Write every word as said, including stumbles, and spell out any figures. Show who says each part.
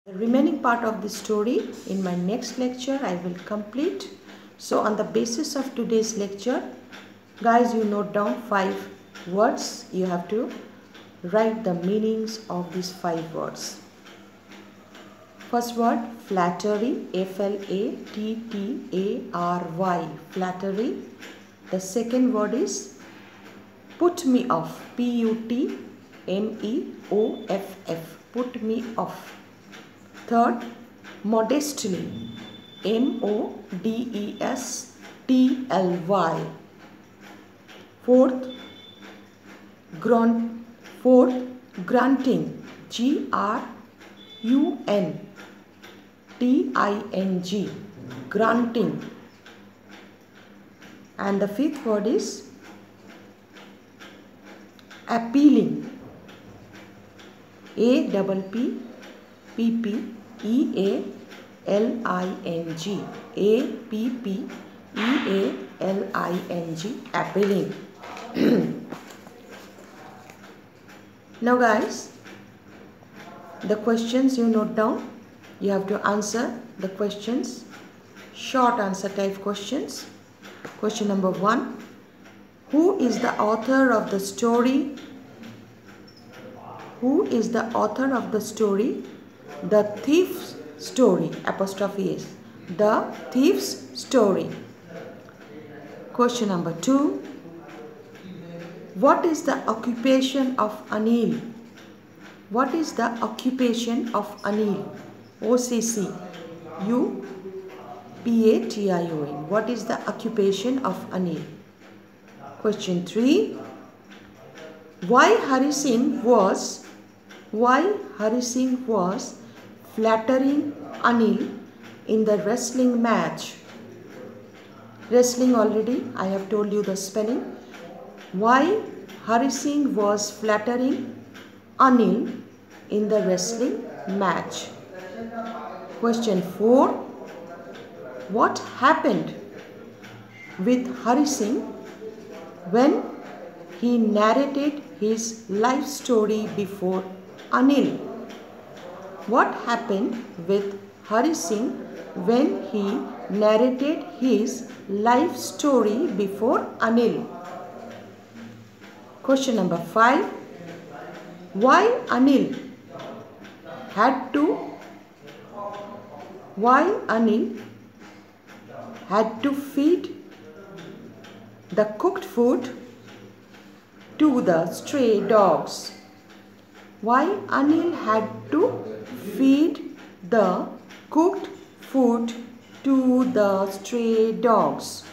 Speaker 1: The remaining part of the story in my next lecture I will complete. So on the basis of today's lecture, guys, you note down five words. You have to write the meanings of these five words. First word, flattery, F L A T T A R Y, flattery. The second word is put me off, P U T M E O F F, put me off. Third, modestly, M O D E S T L Y. Fourth, grunt, fourth, grunting, G R U N T I N G, grunting. And the fifth word is appealing, A P P P P E A L I N G, A P P E A L I N G, appealing. Now guys, the questions you note down, you have to answer the questions, short answer type questions. Question number one, who is the author of the story? Who is the author of the story? The Thief's Story, apostrophe S, The Thief's Story. Question number two, what is the occupation of Anil? What is the occupation of Anil? O C C U P A T I O N. What is the occupation of Anil? Question three, why Hari Singh was why Hari Singh was flattering Anil in the wrestling match? Wrestling, already I have told you the spelling. Why Hari Singh was flattering Anil in the wrestling match? Question four, what happened with Hari Singh when he narrated his life story before Anil? What happened with Hari Singh when he narrated his life story before Anil? Question number five, why Anil had to why Anil had to feed the cooked food to the stray dogs? Why Anil had to feed the cooked food to the stray dogs?